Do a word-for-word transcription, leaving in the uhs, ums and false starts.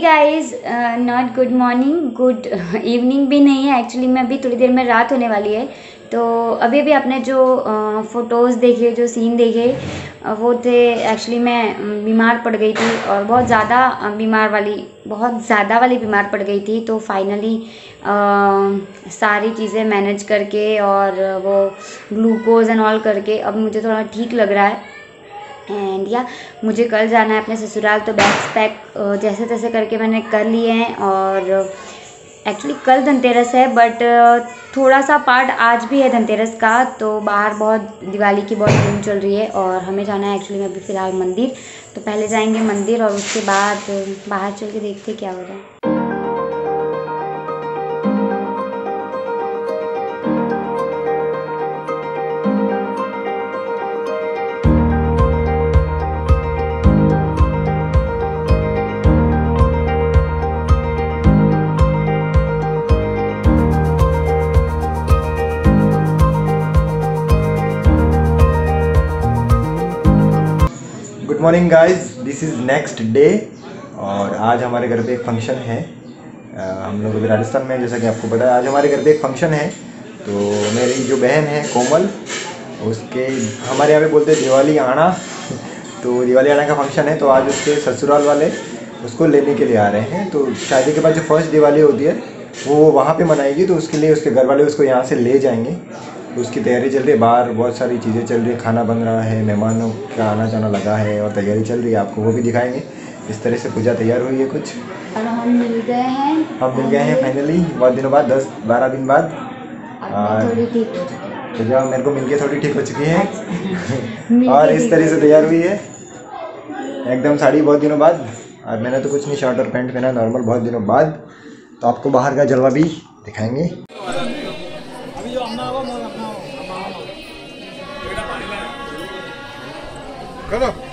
Guys, not good morning, good evening भी नहीं है एक्चुअली में, अभी थोड़ी देर में रात होने वाली है। तो अभी अभी आपने जो फ़ोटोज़ देखे, जो सीन देखे, वो थे एक्चुअली मैं बीमार पड़ गई थी और बहुत ज़्यादा बीमार वाली बहुत ज़्यादा वाली बीमार पड़ गई थी। तो फाइनली सारी चीज़ें मैनेज करके और वो ग्लूकोज एंड ऑल करके अब मुझे थोड़ा ठीक लग रहा है। एंड या मुझे कल जाना है अपने ससुराल, तो बैग्स पैक जैसे तैसे करके मैंने कर लिए हैं। और एक्चुअली कल धनतेरस है, बट थोड़ा सा पार्ट आज भी है धनतेरस का। तो बाहर बहुत दिवाली की बहुत धूम चल रही है और हमें जाना है एक्चुअली में अभी फ़िलहाल मंदिर। तो पहले जाएंगे मंदिर और उसके बाद बाहर चल के देखते क्या हो रहा है। Good morning guys, this is next day और आज हमारे घर पे एक फंक्शन है। आ, हम लोग अभी राजस्थान में, जैसा कि आपको पता है, आज हमारे घर पे एक फंक्शन है। तो मेरी जो बहन है कोमल, उसके हमारे यहाँ पे बोलते हैं दिवाली आना तो दिवाली आना का फंक्शन है। तो आज उसके ससुराल वाले उसको लेने के लिए आ रहे हैं। तो शादी के बाद जो फर्स्ट दिवाली होती है वो वहाँ पे मनाएगी, तो उसके लिए उसके घर वाले उसको यहाँ से ले जाएंगे। तो उसकी तैयारी चल रही है, बाहर बहुत सारी चीज़ें चल रही है, खाना बन रहा है, मेहमानों का आना जाना लगा है और तैयारी चल रही है, आपको वो भी दिखाएंगे। इस तरह से पूजा तैयार हुई है कुछ, और हम मिल गए हैं हम मिल गए हैं फाइनली बहुत दिनों बाद, दस बारह दिन बाद। और थोड़ी ठीक हो चुकी है, तो जब मेरे को मिल के थोड़ी ठीक हो चुकी है और इस तरह से तैयार हुई है एकदम साड़ी बहुत दिनों बाद। और मैंने तो कुछ नहीं, शर्ट और पैंट पहना नॉर्मल बहुत दिनों बाद। तो आपको बाहर का जलवा भी दिखाएंगे। करो